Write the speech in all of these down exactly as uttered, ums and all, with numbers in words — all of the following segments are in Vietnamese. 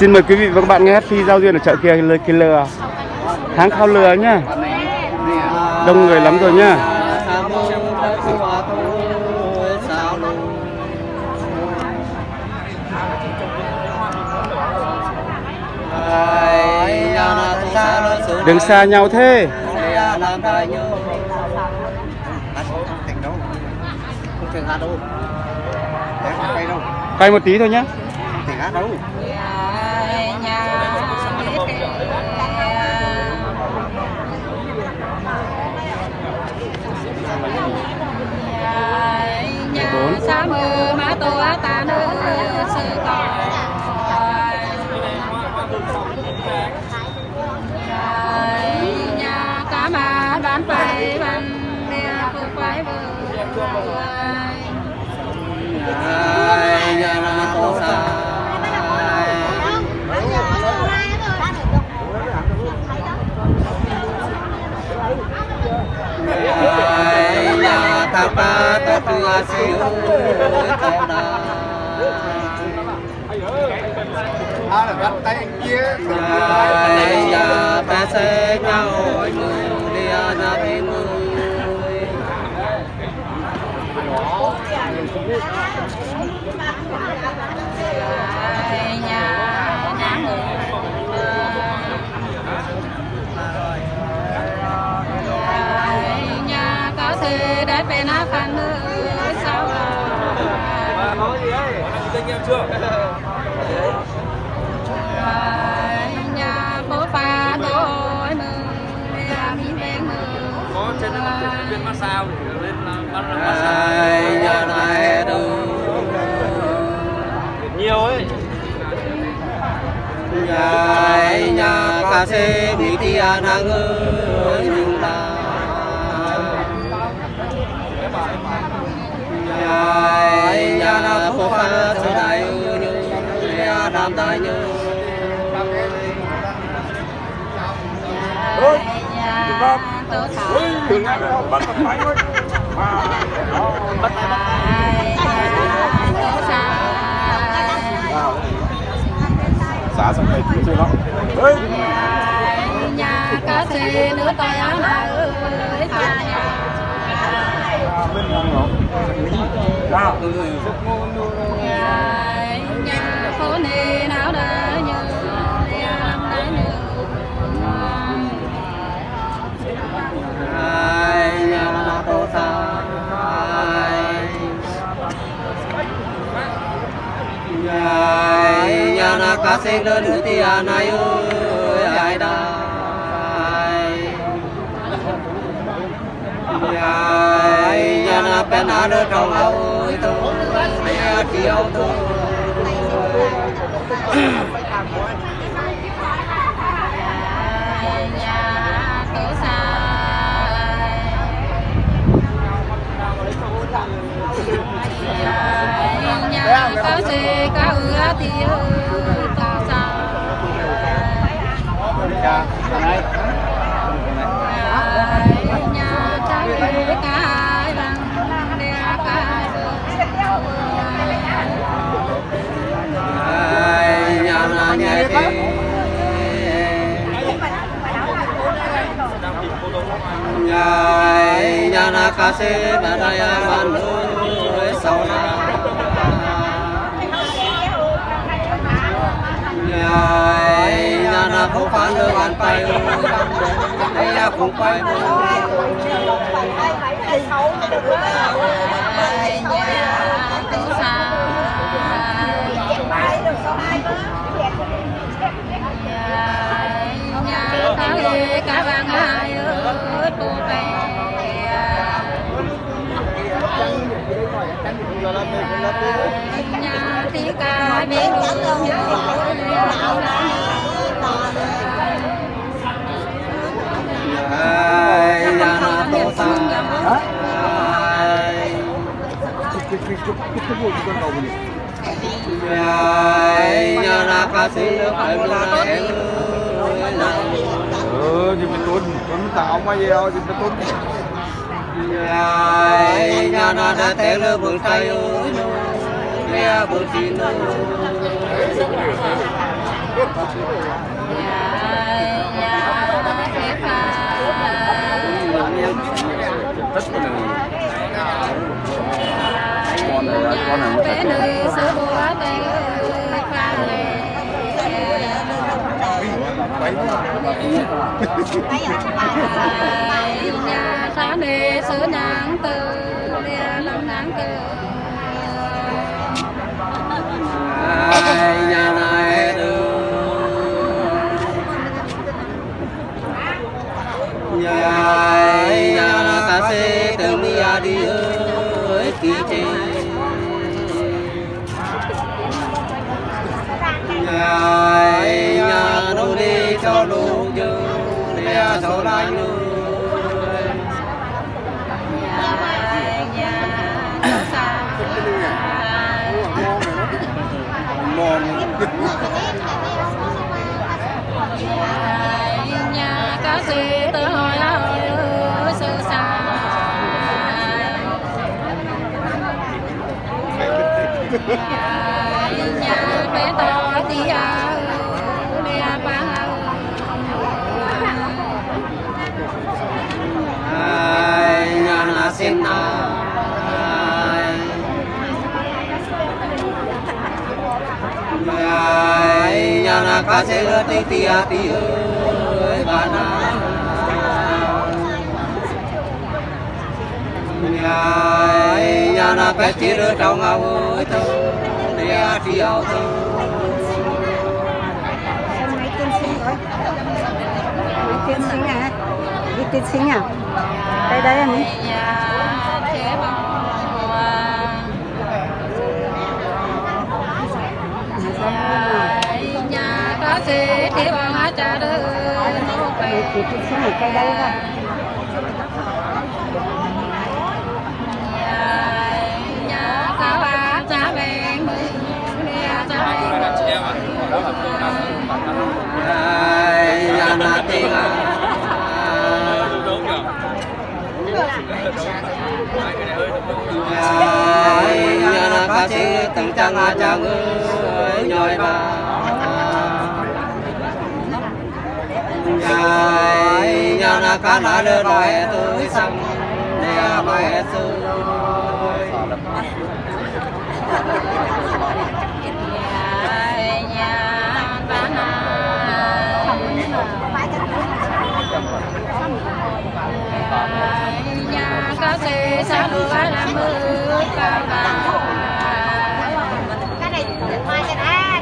Xin mời quý vị và các bạn nghe hát phi giao duyên ở chợ kia kia lừa, tháng khao lừa nhá, đông người lắm rồi nhá. Đừng xa nhau thế. Quay một tí thôi nhé. Sa mơ má tô ta nữ sư cò nhà cá mà bán phải bán nè không phải bờ nhà là tô sa nhà ta ta ta ta siêu tao đà nhà ta sẽ nhau người đi ra bên người nhà nhà người nhà có thể để bên áp phản nữa sao nói gì ấy anh em chưa nhà phố pha đôi mừng nhà mi bên mừng có trên bên massage lên massage nhà này đâu nhiều ấy nhà nhà cà phê bị tia nàng ơi nhưng là nhà nhà phố pha trở lại như nhà làm đại như tớ thảo bắt phải bắt Xã xong này chưa lắm. Nhà cá xe nữa tôi áo là ơi pha nhà bên không nào nhà phố này nào đã như làm đã như nhà tô sa nhà nhà cá xe lớn nữa thì này ơi ai đã nhà nhà bên nào nữa trong ơi tôi nhà chiều tôi nhà tô sa nhà cá xe cá ưa thì tô sa nhà trái cái bằng đea cái nhà là nhà thì nhà nhà là cá xe đã đây ăn nuôi sau na nhà nhà không phán được ăn phải đây không phải cá vàng ai ơi cô bé nhà thì cá bé luôn nhà nó tô sa nhà nó cá xin được phải mua em ừ thì mình tuân tuân tạo mà gì đâu thì mình tuân nhà nó đã té lơ bờ tay ơi mẹ bờ chín ơi Tích này con này con này nó sạch nhà sáng đi sửa nhang từ lòng nắng từ nhà này đường nhà nhà ta sẽ từ mi đi ơi kỳ chi nhà nhà nó đi cho đủ dư để cho lại người nhà có gì tự hỏi ơi sự xa nhà bé to thì à để ba nhà na xin na nhà na cá sẽ lỡ tí tí à tí ơi bà na nhà na bé chỉ lỡ trong áo ơi thôi để đi áo thôi tiên sinh à đi tiên sinh à đây đây anh nhà có gì thì bằng hết trả được nó về thì tiên sinh ở cây đây thôi nhà có ba cha mẹ nhà cha mẹ nhà na tiền à nhà na cá sĩ từng trang à trang ơi nhồi na nhà na cá na đưa đòi tôi sang để bài sư nhà có gì sao được làm mưa cao vào cái này mai cái đã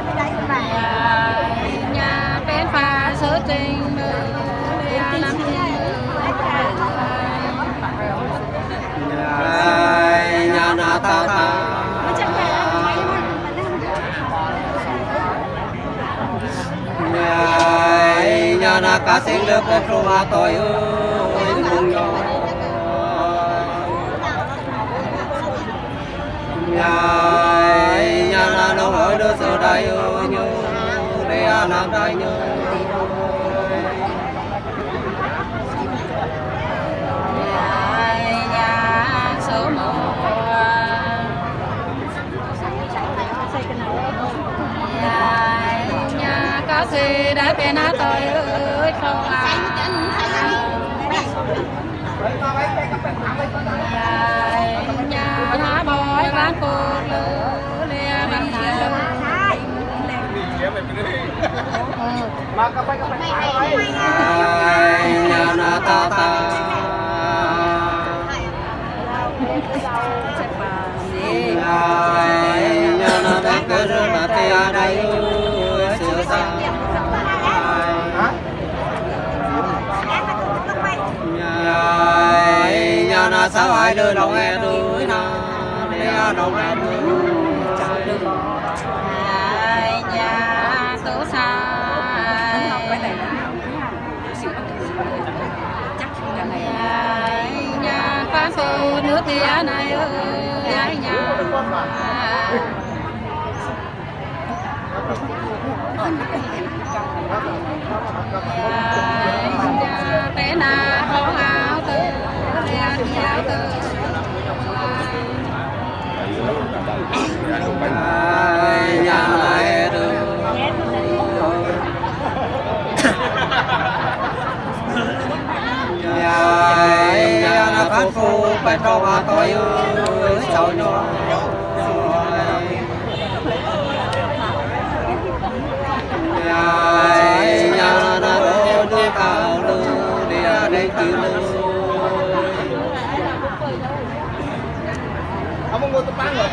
nhà bên pha sớ tình mưa làm nhà na ta ta nhà na cá sinh được một số mà tôi ơi mừng nhỏ nhà nhà na nó hỏi đứa sợ đại ơi nhớ để làm đại nhớ nhà số một nhà có gì đã bên á tôi ơi không à nhà nó bói bán cô lỡ lê bằng thả nhà na ta ta nhà na ta cứ là tê à đây ơi sửa sang nhà na sao ai đưa lòng em đuổi na để lòng em nhà tổ xa nhà phá xô nước thì này ơi nhà bé na không áo từ áo từ nhà này được bán phu phải cho mà tôi ơi cháu nhỏ nhà nhà na đô đưa cao lưu đi ra đây cứu lưu ông ngồi tập bán rồi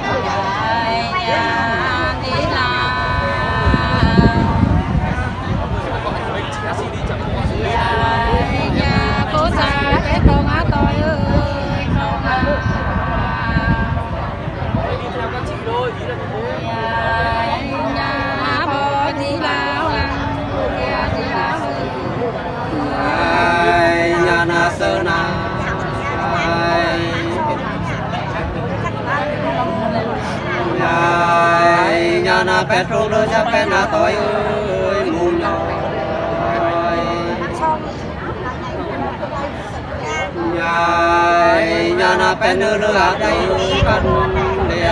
nhà cô xa cái con á tôi ơi không à đi theo các chị thôi ý là như thế nhà bò đi lao lăng nhà đi lao nhà na sơ na nhà na petro đôi cha pe na tôi ơi mù nhỏ nhà nhà na pe nữ nữ ở đây con để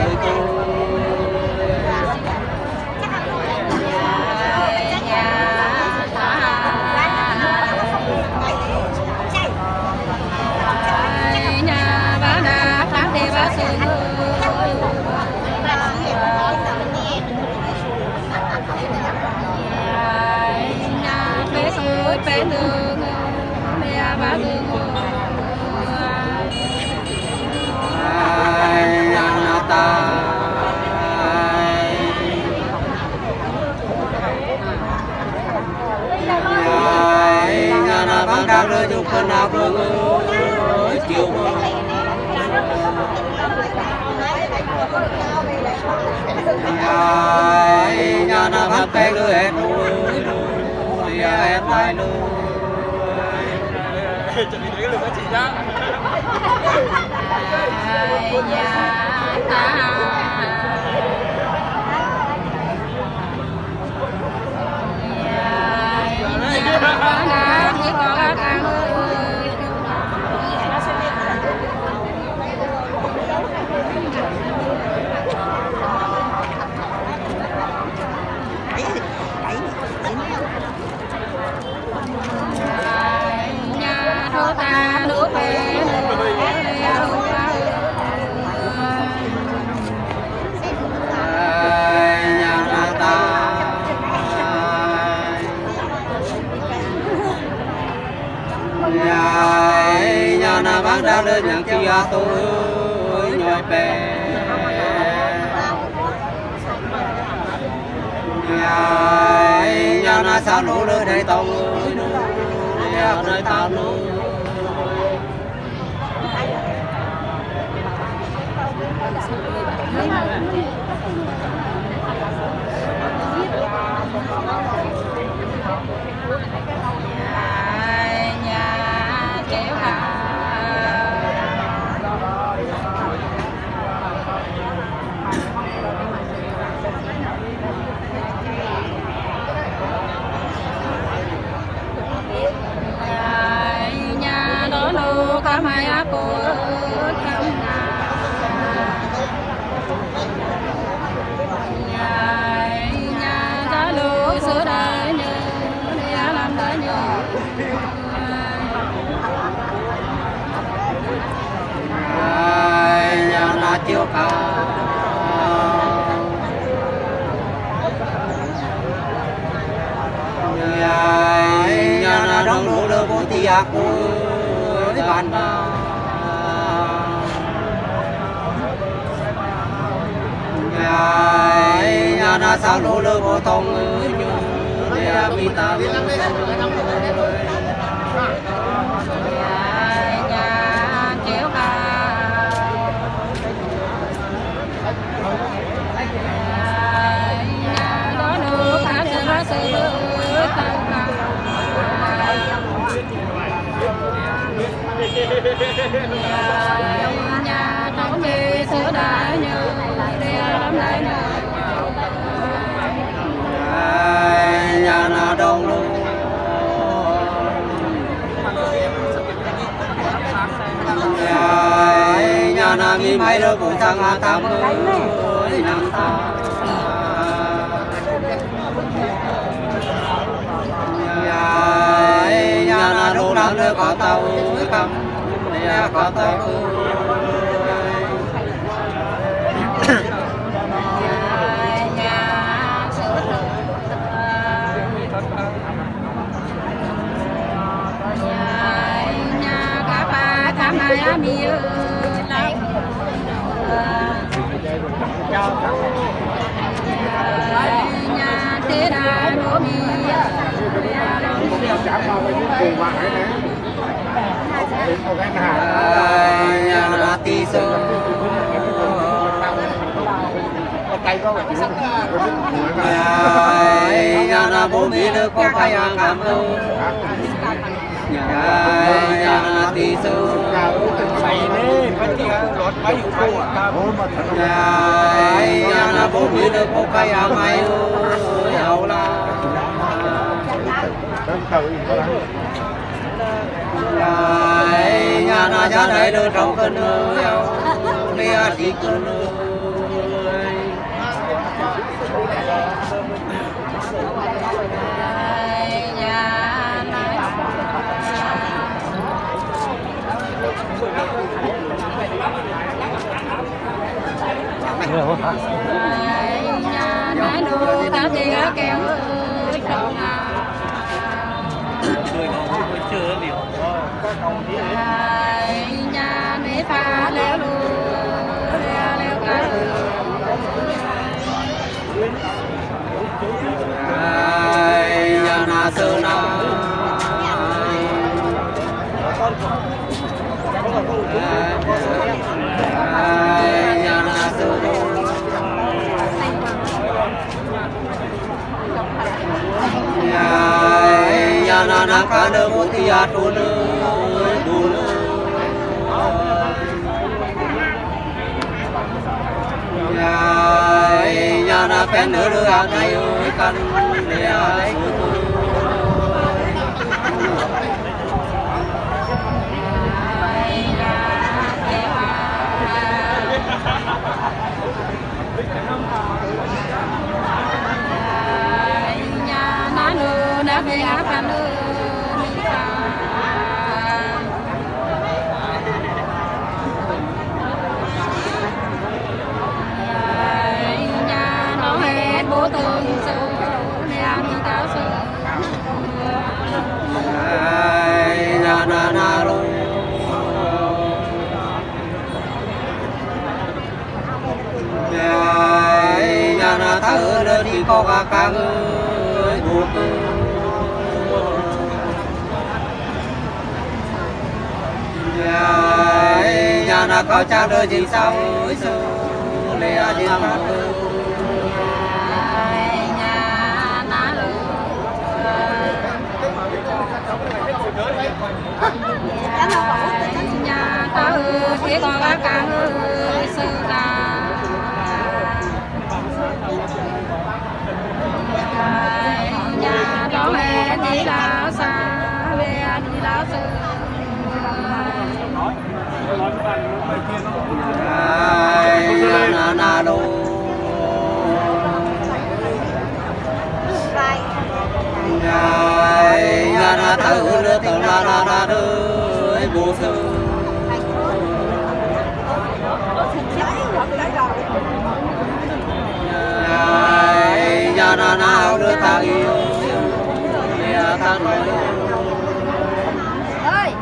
nhà bà đã phát đi bà sư nhà bé ơi bé đường mẹ bà đường nhà ta nhà na bán đá rơi chụp con nào vương ơi chiều nhà na bán tay lưỡi hết lưỡi lưỡi hết tay lưỡi chuẩn bị lấy cái lượt các chị nhá nhà ta nhà thô ta đứa bé nhà na bán đá lên nhà kia tôi nhồi bè nhà na sao lũ lên đây tao nhà nơi tao lũ nhà kéo hà nhà đó lô cả mai á cô thăm nhà nhà đó lô sữa đời nhớ nhà làm đời nhớ nhà na chiếu cao nhà na đông lũ lơ bố tí ác ơi bạn nhà na sao lũ lơ bố tông ơi để mi ta nhà kéo hà nhà đó lô cả sữa bá sữa nhà cháu đi sữa đã nhớ đi lắm lại nhớ nhà na đông luôn nhà na mi mai đâu cũng sang hà tam ơi nắng ta nhà na đông lắm nữa có tàu cầm lẽ có tao nhà là tí sơ nhà là bố mẹ được có phải ăn cảm ơn nhà là tí sơ nhà là bố mẹ được có phải ăn mày ơi hậu là nhà là cha đây được trong cơn ơi đi ăn đi cơn ơi nhà đồ ta thì kéo trong nhà để pha leo lù leo leo cá nhà na sơ na nhà na sơ nhà na na cá nơ một thì à tu nơ tu nơ nhà na phen nơ nơ à này ơi căn để ai nhà na nơ na về áp ăn nơ nhà nó hết bố từng sự nhà đi tao sự nhà na na luôn nhà na thở nơi thì có cả càng ơi buồn nhà na có cha đời gì sao ơi sao lẽ gì mà nhà na lu nhà tao chỉ có cả càng ơi sự là nhà đó mẹ đi là xa mẹ đi là sự na na đô nhà na thở nữa tao na na na đôi bố sư nhà na na nữa ta yêu nhà ta nói ơi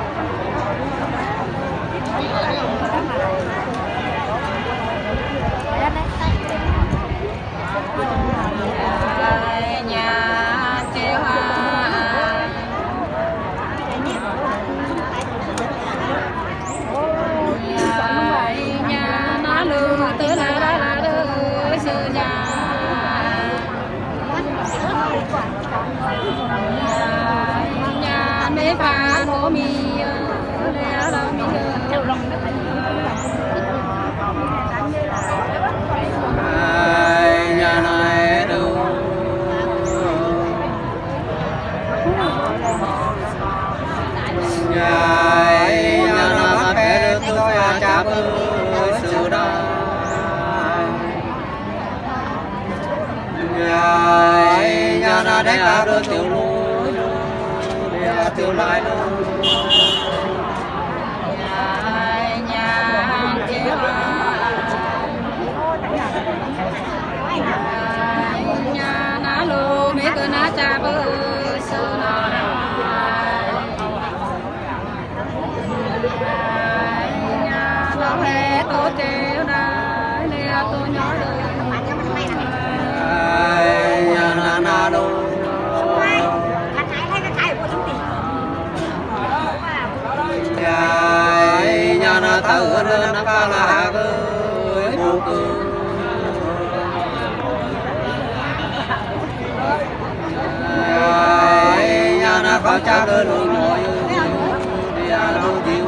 nhà kêu nhà nó lưu từ là là là đưa sư nhà nhà mấy pha bố mi lẽ là mi nhà này đâu nhà nhà nó bé được tôi cha ơi sự đó nhà nhà nó đánh là được tiểu lúa tiểu lại luôn tô chế đá lìa tô nhỏ đời nhà na na đâu nhà na tự nên ca là ơi buồn nhà na có cha đơn luôn rồi đi đâu chịu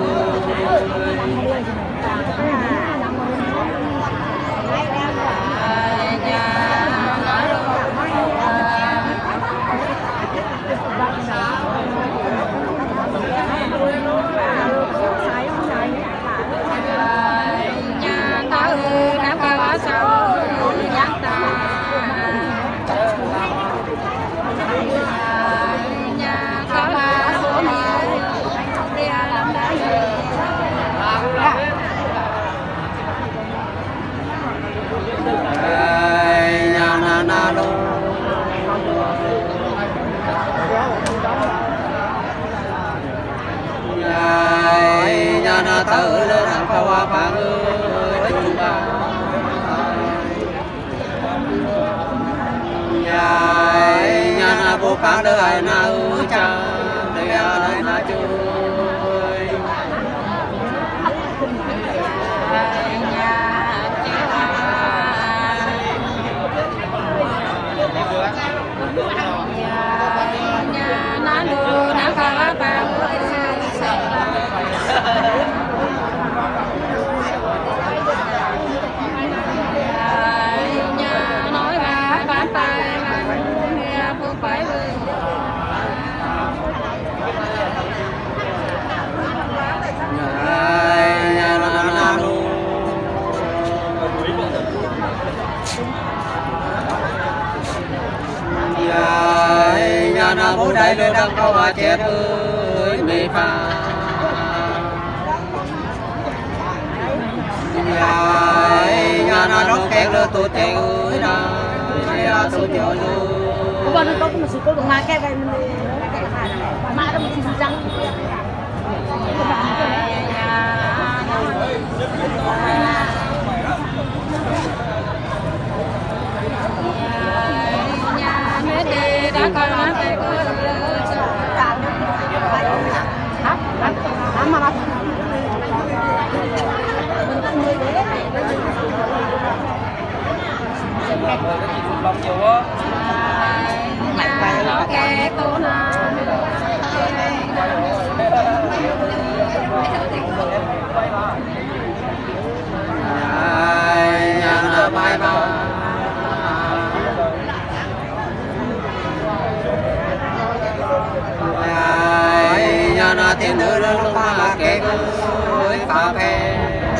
nhà na tự lên cao hoa phản ơi chúng ta nhà na vô phản đời na ơi cha đời đời na chơi nhà na đưa na cao hoa phản nhà nói ra bán tay nghe phương phải nhà na na nu nhà na bố đại lên đăng cao hòa chép ơi mê pha nhà na đóng kẹt lên tôi chèo ơi na nhà tôi chèo luôn con có một số cô mà cái cái mà nó bị trắng nhà mẹ đi đã coi nó tay coi mà mà lòng nhiều quá nhà nó kẹt cô nào nhà na bye bye nhà na tiền nữ lên lúc ta là kẹt ơi cà phê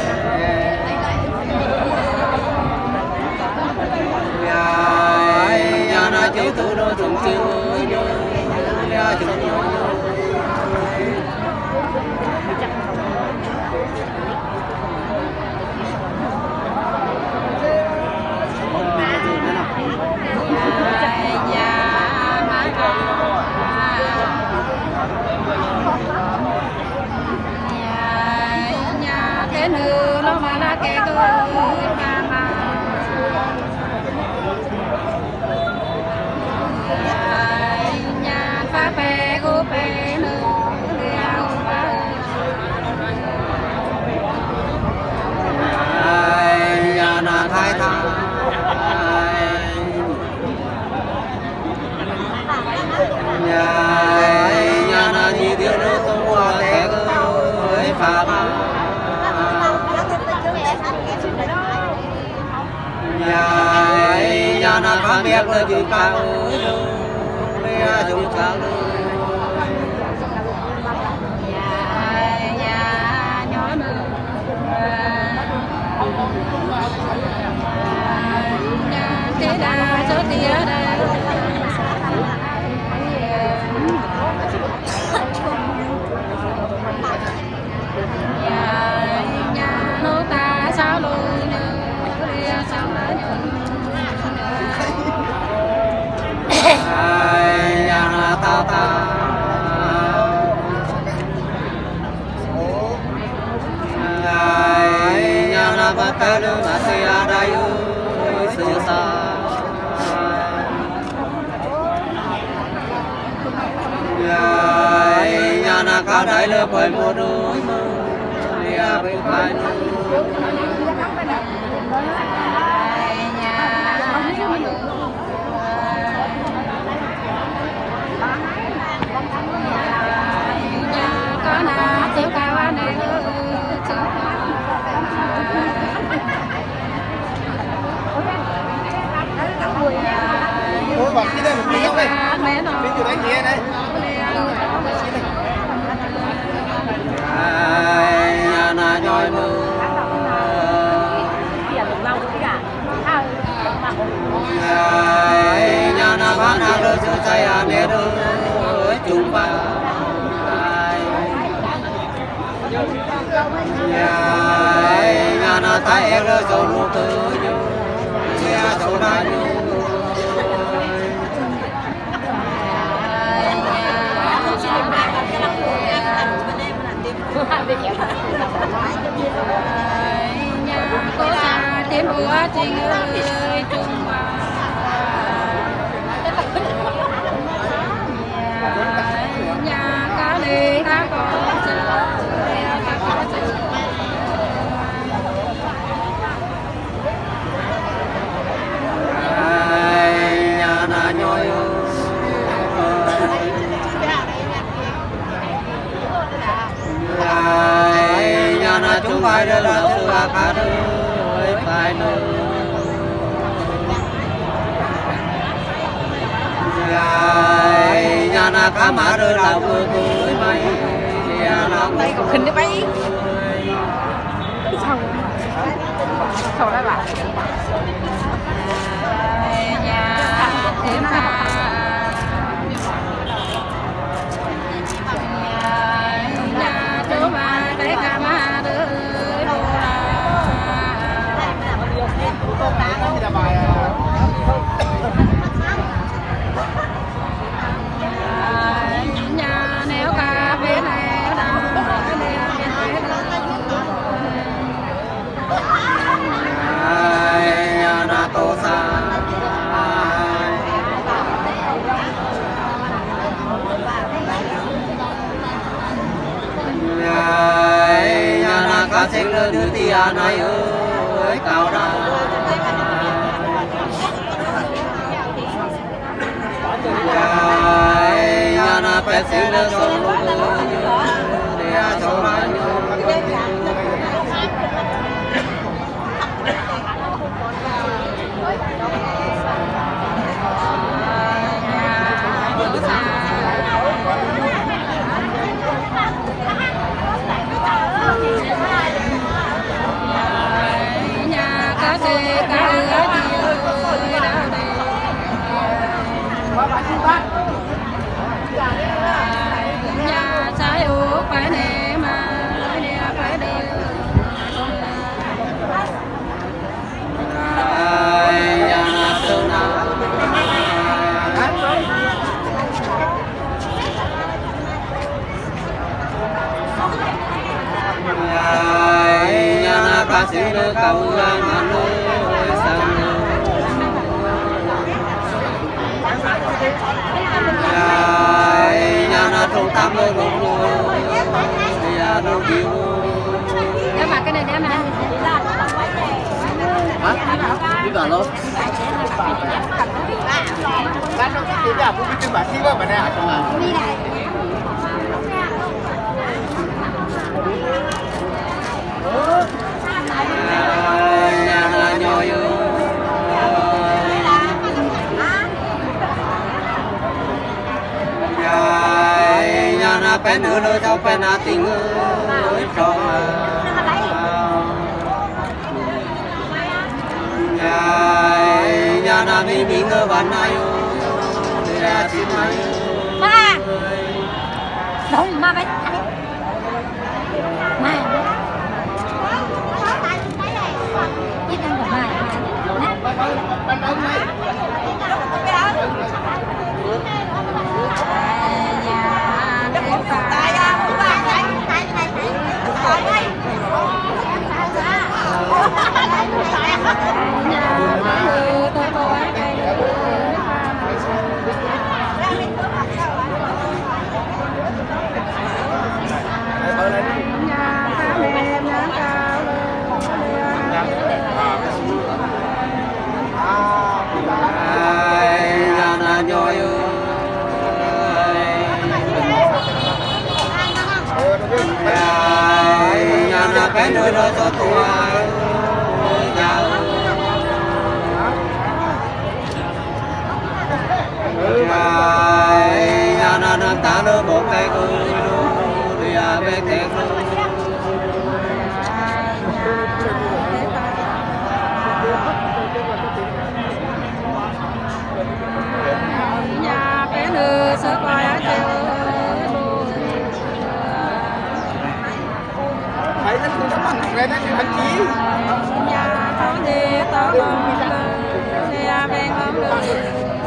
nhà na chữ tu đô trùng chữ ơi nhà chữ nhà thế nữ nó mà là kẹt ơi mà mà nhà pha bè cô bè nữ đeo nhà na thái tha nhà na gì điều nó tung hoa tẹt ơi pha ba nhà na pha biết là chữ cao ơi chữ cao nhà nhỏ nữ nhà thế đà cho tía đà nhà nô ta sao lôi nhớ sao lá nhớ nhà na ta ta nhà na ma ta lu ma si a dai u su sa ya nhà na ca đại lơ bởi một đôi mơ ya bên phải Ôi bạn đi đây một tí không đây? Đi từ đánh nhé đây. Nhà na nhoi mơ nhà na bán hàng lơ sơ say à nè đơ chung ba nhà na thái em lơ sầu nụ tư nhà sầu na nhung nhà có cha tiếng búa tình ơi chung vào nhà cá lê cá có chờ cá có chờ nhà na nhoi nhà na chúng phải đó là sự cá đôi phải nơi nhà na cá má đôi là vừa cười bay nhà na đây cũng khinh đi bay xong xong đó bạn nhà thế mà nhà chỗ mà cái cà ma đứa nhà nếu cà phê này nhà na tô sa nhà na cá sinh lơ đưa tia này ơi cao đa nhà na bé sinh lơ sông lơ tia sông mai nhà cá xe cá ứa chiều đào đề nhà trái ố phải nè mà nè phải đều nhà na sơn na nhà na cá sĩ lơ cầu ngang ngàn lơ sang nhà na trồng tam lơ lồng lơ nhà na kêu nếu mà cái này nếu mà Đi vào luôn. Bạn nó cái gì à? Cũng biết bà xí quá bà nè. Đi này. nhà na nhoi nhà na bé nữa lơ cháu bé na tình ơi cho nhà na mi mi ngơ bạn này ơi xin mai ba đâu mà vậy mà biết ăn của mày nhà nơi đó cho tua nhà nhà na na ta nơi một cây cô đi à về thế nhà bé nữ sơ coi á thấy nó cũng bằng cái đấy anh chí nhà có đi tao con nhà bên con đường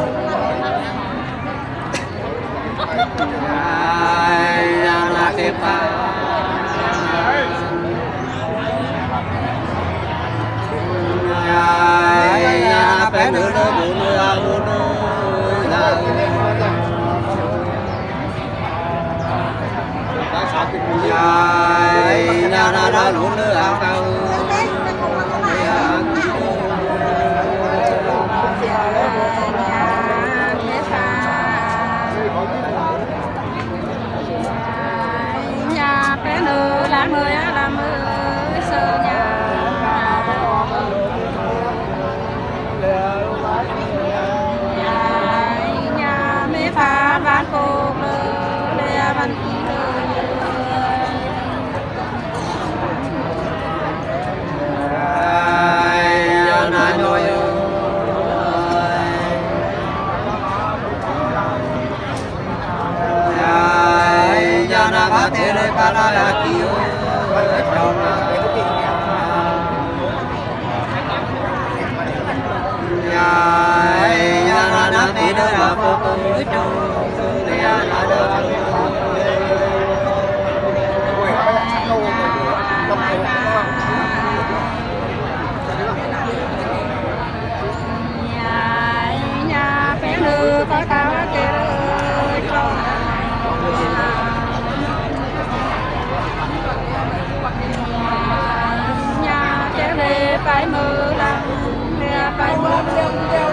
nhà là đẹp à nhà bé nữ nó buồn là buồn nhà nhà nó đã luôn nữa áo cao nhà bé nữ là người làm mới sơ nhà nhà mẹ phá bán cô lê bán thế này ba la là kiều trong nhà nhà là nam thế nơi là phố tối trong nhà là đời nhà bé nữ có cao kêu nhà trẻ lê phải mơ lăng nhà phải mơ lăng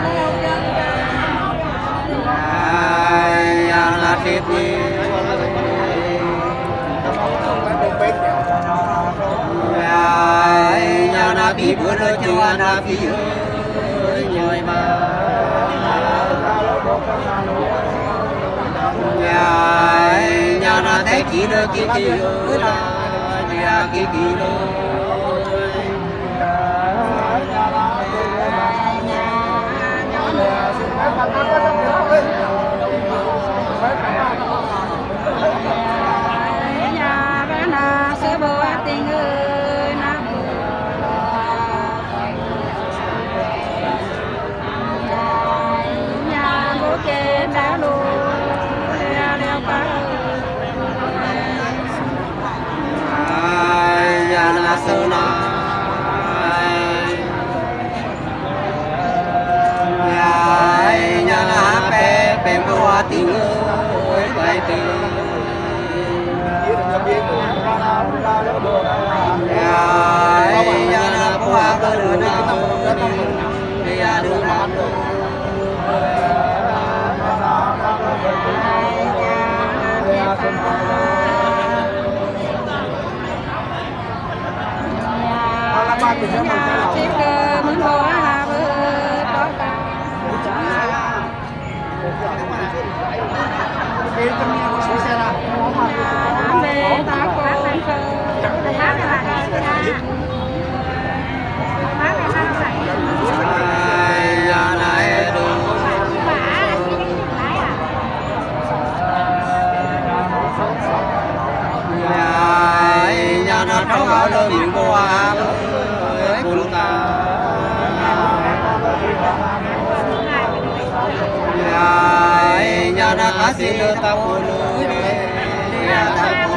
nhà là đẹp gì nhà là bị bữa rồi chưa là bị nhồi mà nhà nhà là thấy chỉ được cái gì là nhà cái gì đâu nhà bé na sơ bồ tình ơi na nhà bố kê đã lù leo leo cá nhà là sơ na nhà là bé bé mua tình ơi quay tình nhà là qua cơ đường nào đi à đường nào nhà chiếc cơ muốn mua hà bơ có cả nhà về ta có ăn cơ nhà này đường nhà nó không ở đâu miệng qua buồn ta nhà nhà nó cá xin được tao buồn nhà ta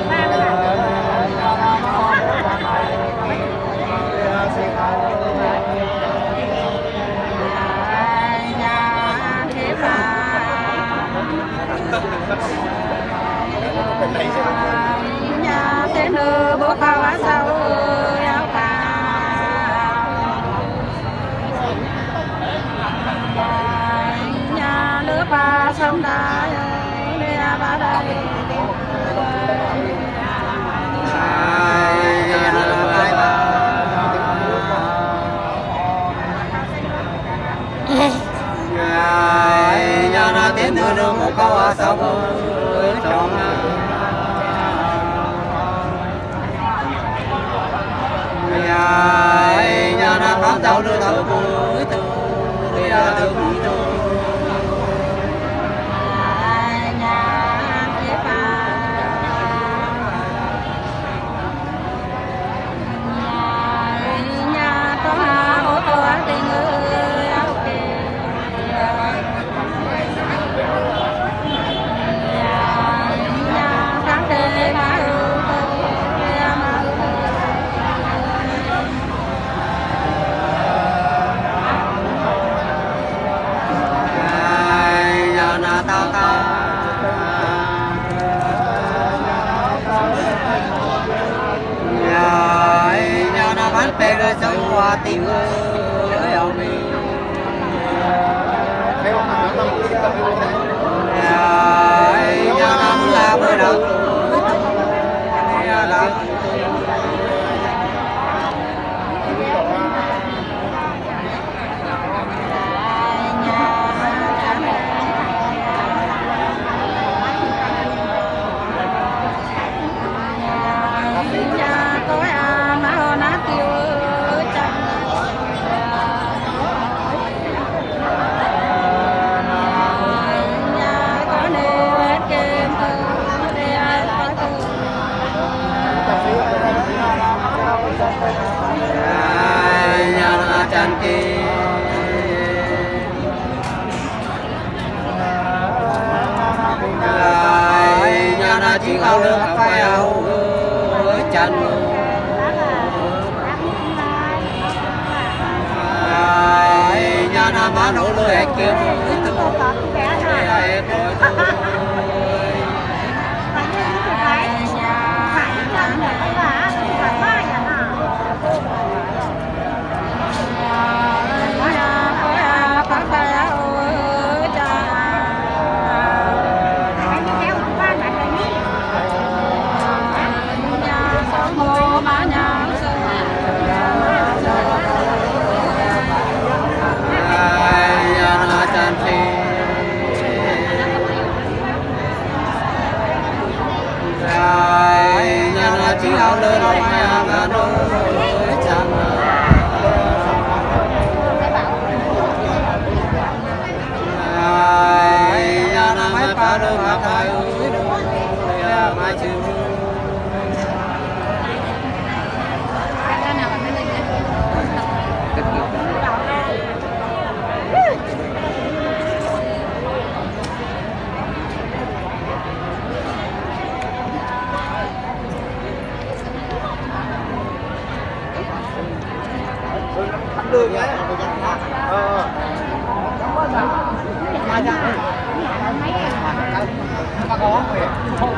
nhà tên nữ bố cao á sao áo nhà lứa ba sông đá lê ba đây hậu đưa thầu cuối từ nhà từ bị trôi tình ơi ông mình nhà năm là bữa đầu nhà năm chỉ ao nước phải ao chân nhà nam má nấu lưỡi anh kiếm chỉ ao lơ lòng nhà ngà nô chẳng nhà nam mai pa đô hà khai ơi mai chữ đường ấy ờ mà ra mà có không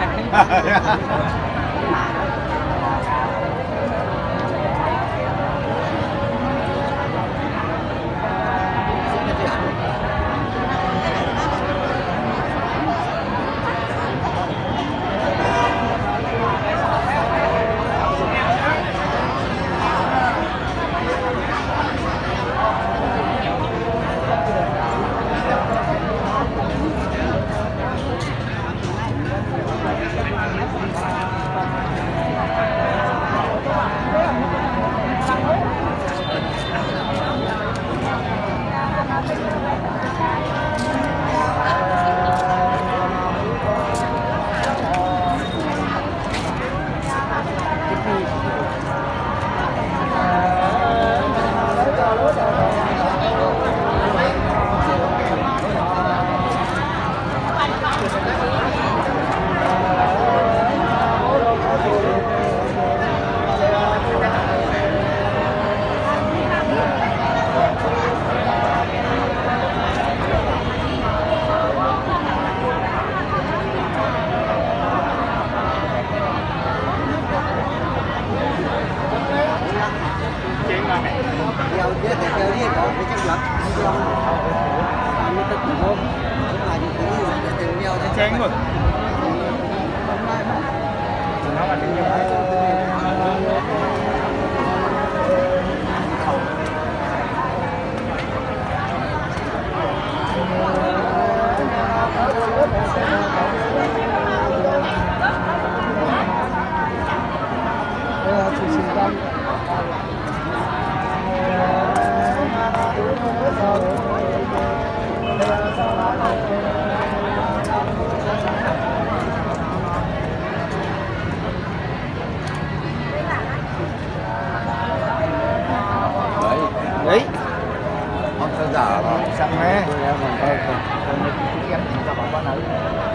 chén rồi. Nó là cái gì? giả là sang mé. Em chỉ cho bà con ấy.